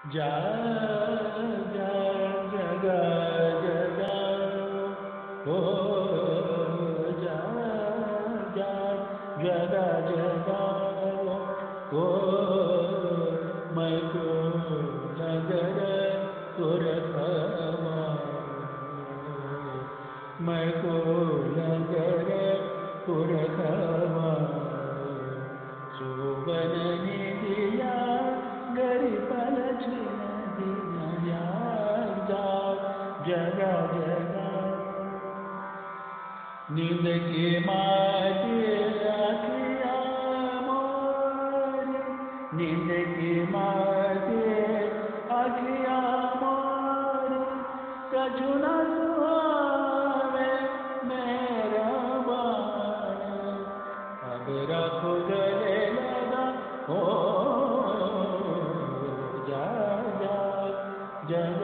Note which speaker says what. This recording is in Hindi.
Speaker 1: जा जा जगा जगा हो जा जा जगा जगा हो मैं को नगर पुरखमा मैं को नगर पुरखमा सुवन निधिया गरी पलछिन दिनया जा जगा जगा नींद की माटी आखिया मोरी नींद की माटी आखिया मोरी कछु न सुहावे मेरा बाण अब रखो गले लगा हो जा जा जा